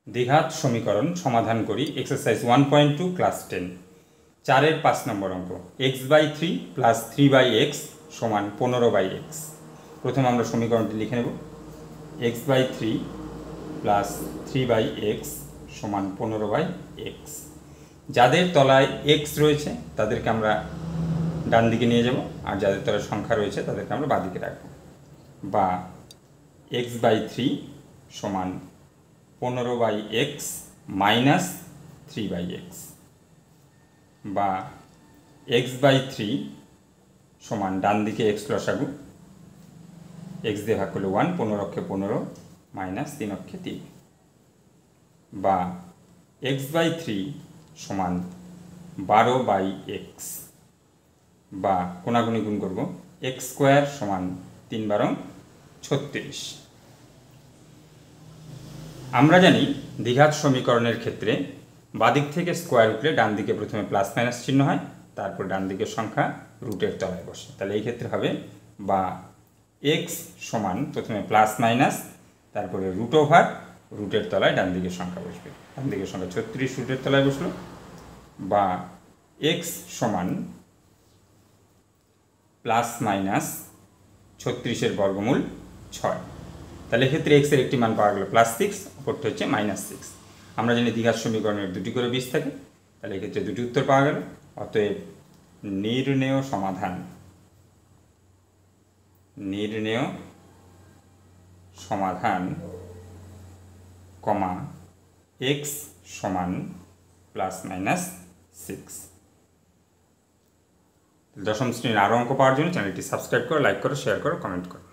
দ্বিঘাত সমীকরণ সমাধান করি এক্সারসাইজ 1.2 ক্লাস 10 4 5 নম্বর অঙ্ক x/3 প্লাস 3/x সমান 15/x। প্রথমে আমরা সমীকরণটি লিখে নেব x/3 প্লাস 3/x সমান 15/x। যাদের তলায় x রয়েছে তাদেরকে আমরা ডান দিকে নিয়ে যাব, আর যাদের তলায় সংখ্যা রয়েছে তাদেরকে আমরা বাঁ দিকে রাখব। বা x/3 সমান 15/x মাইনাস 3/x, বা x/3 সমান ডান দিকে x লসাগু, x দিয়ে ভাগ করলে 1, 15 অক্ষে 15 মাইনাস 3 অক্ষে 3, বা x/3 সমান 12/x, বা কোনাগুনি গুণ করব x স্কোয়ার সমান 3 × 36। আমরা জানি দ্বিঘাত সমীকরণের ক্ষেত্রে বাদিক থেকে স্কোয়ার উঠলে ডান দিকে প্রথমে প্লাস মাইনাস চিহ্ন হয়, তারপর ডান দিকের সংখ্যা রুটের তলায় বসে। তাহলে এই ক্ষেত্রে হবে বা x সমান প্রথমে প্লাস মাইনাস, তারপরে রুট ওভার রুটের তলায় ডান দিকের সংখ্যা বসবে। ডান দিকের সংখ্যা 36 রুটের তলায় বসলো, বা x সমান প্লাস মাইনাস 36-এর বর্গমূল 6। তাহলে এক্ষেত্রে x এর একটি মান পাওয়া গেল +6, অপরটি হচ্ছে -6। আমরা জানি দ্বিঘাত সমীকরণের দুটি করে বীজ থাকে, তাহলে এক্ষেত্রে দুটি উত্তর পাওয়া গেল। অতএব নির্ণেয় সমাধান কমা x সমান +−6। দশম শ্রেণীর আরও অঙ্ক পাওয়ার জন্য চ্যানেলটি সাবস্ক্রাইব করো, লাইক করো, শেয়ার করো, কমেন্ট করো।